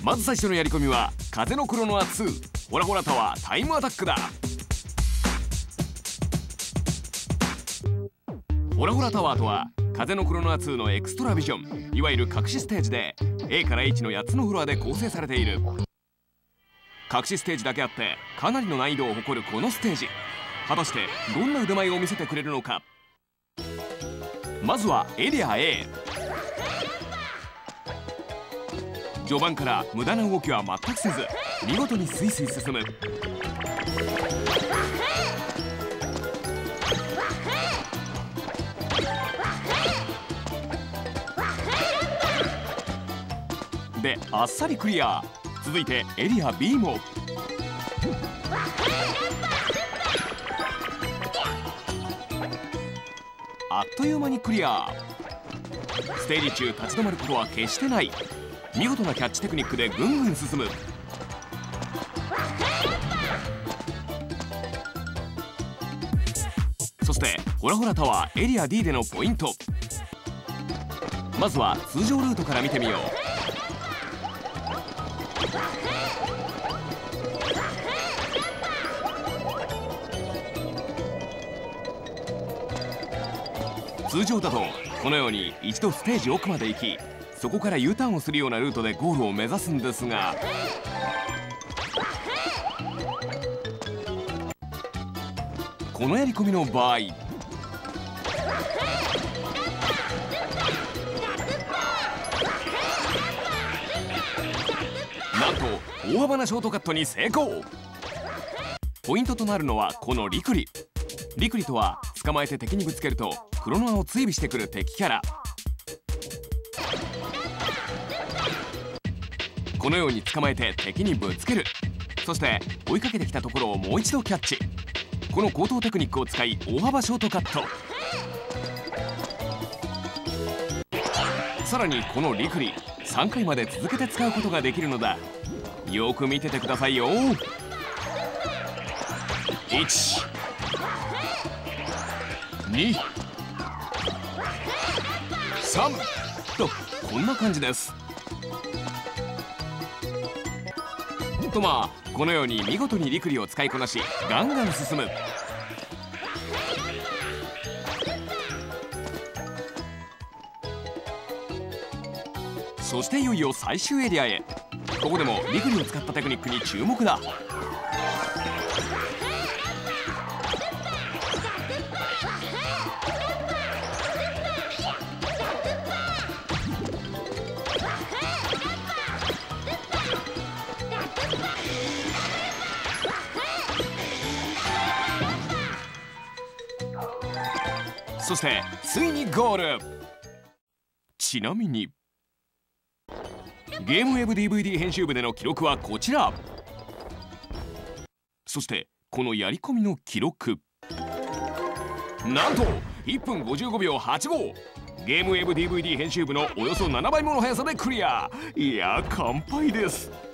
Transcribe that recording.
まず最初のやり込みは風のクロノア2ホラホラタワータイムアタックだ。ホラホラタワーとは風のクロノア2のエクストラビジョン、いわゆる隠しステージで A から H の8つのフロアで構成されている。隠しステージだけあってかなりの難易度を誇るこのステージ、果たしてどんな腕前を見せてくれるのか。まずはエリア A。 序盤から無駄な動きは全くせず見事にスイスイ進む。であっさりクリア。続いてエリア B もあっという間にクリア。ステージ中立ち止まることは決してない。見事なキャッチテクニックでぐんぐん進む。そしてホラホラタワーエリア D でのポイント、まずは通常ルートから見てみよう。通常だとこのように一度ステージ奥まで行き、そこから U ターンをするようなルートでゴールを目指すんですが、このやり込みの場合なんと大幅なショートカットに成功。ポイントとなるのはこのリクリ。リクリとは捕まえて敵にぶつけるとクロノアを追尾してくる敵キャラ。このように捕まえて敵にぶつける。そして追いかけてきたところをもう一度キャッチ。この高等テクニックを使い大幅ショートカット。さらにこのリクリ3回まで続けて使うことができるのだ。よく見ててくださいよ。1、2、3とこんな感じです。とまあこのように見事にリクリを使いこなしガンガン進む。そしていよいよ最終エリアへ。ここでもリクリを使ったテクニックに注目だ。そしてついにゴール。ちなみにゲームウェブ DVD 編集部での記録はこちら。そしてこのやり込みの記録、なんと1分55秒85。ゲームウェブ DVD 編集部のおよそ7倍もの速さでクリア。いや乾杯です。